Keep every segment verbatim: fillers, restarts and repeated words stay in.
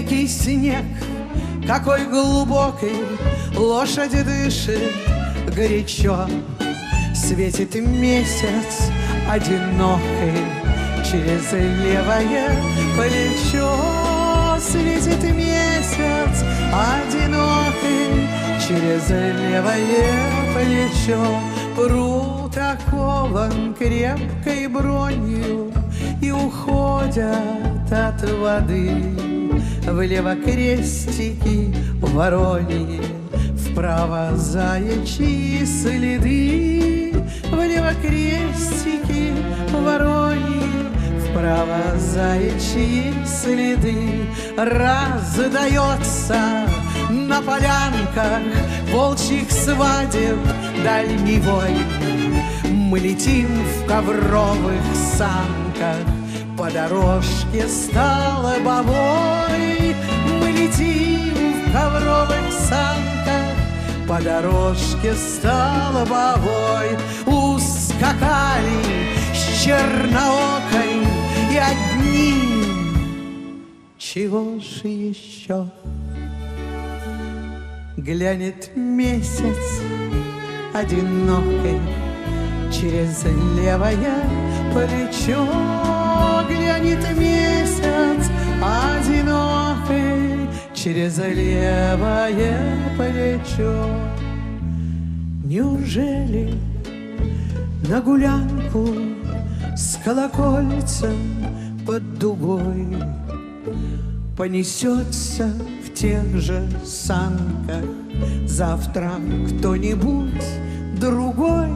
Некий снег, какой глубокий, лошади дышит горячо. Светит месяц одинокий через левое плечо. Светит месяц одинокий через левое плечо. Пруд окован крепкой бронью и уходят от воды. Влево крестики вороньи, вправо заячьи следы. Влево крестики вороньи, вправо заячьи следы. Раздается на полянках волчьих свадеб дальний вой. Мы летим в ковровых санках по дорожке столбовой. Мы летим в ковровых санках по дорожке столбовой. Ускакали с черноокой и одни. Чего ж еще? Глянет месяц одинокий через левое плечо. Глянет месяц одинокий через левое плечо. Неужели на гулянку с колокольцем под дугой понесется в тех же санках завтра кто-нибудь другой?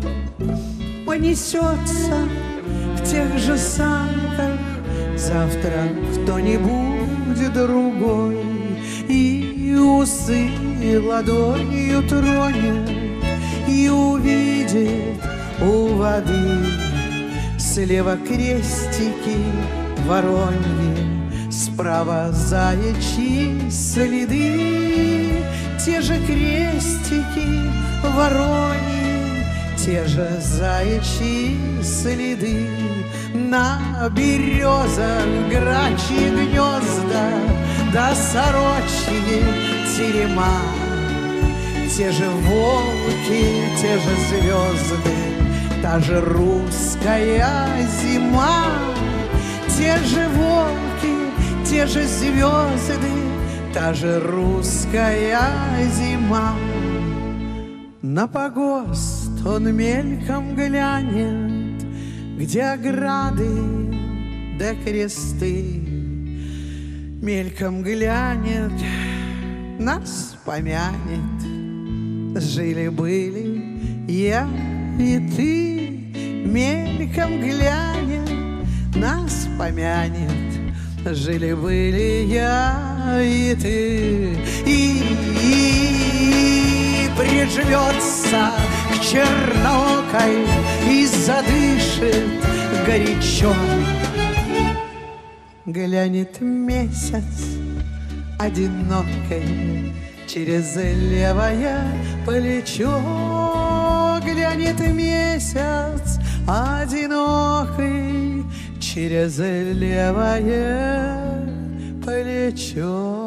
Понесется в тех же санках завтра кто-нибудь другой. И усы ладонью тронет и увидит у воды слева крестики вороньи, справа заячьи следы. Те же крестики вороньи, те же заячьи следы. На березах грачьи гнезда да сорочьи терема. Те же волки, те же звезды, та же русская зима. Те же волки, те же звезды, та же русская зима. На погост он мельком глянет, где ограды да кресты. Мельком глянет, нас помянет. Жили-были я и ты. Мельком глянет, нас помянет. Жили-были я и ты. И, и, и прижмется к черноокой и задышит горячо. Глянет месяц одинокий через левое плечо. Глянет месяц одинокий через левое плечо.